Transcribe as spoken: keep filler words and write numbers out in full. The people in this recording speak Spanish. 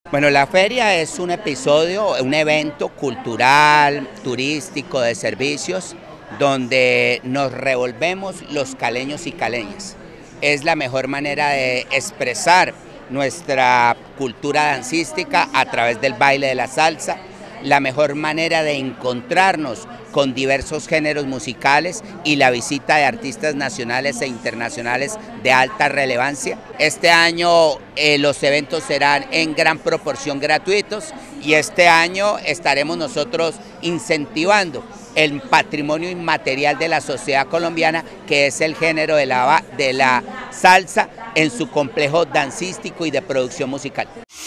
Bueno, la feria es un episodio, un evento cultural, turístico, de servicios, donde nos revolvemos los caleños y caleñas. Es la mejor manera de expresar nuestra cultura dancística a través del baile de la salsa, la mejor manera de encontrarnos con diversos géneros musicales y la visita de artistas nacionales e internacionales de alta relevancia. Este año eh, los eventos serán en gran proporción gratuitos y este año estaremos nosotros incentivando el patrimonio inmaterial de la sociedad colombiana, que es el género de la, de la salsa en su complejo dancístico y de producción musical.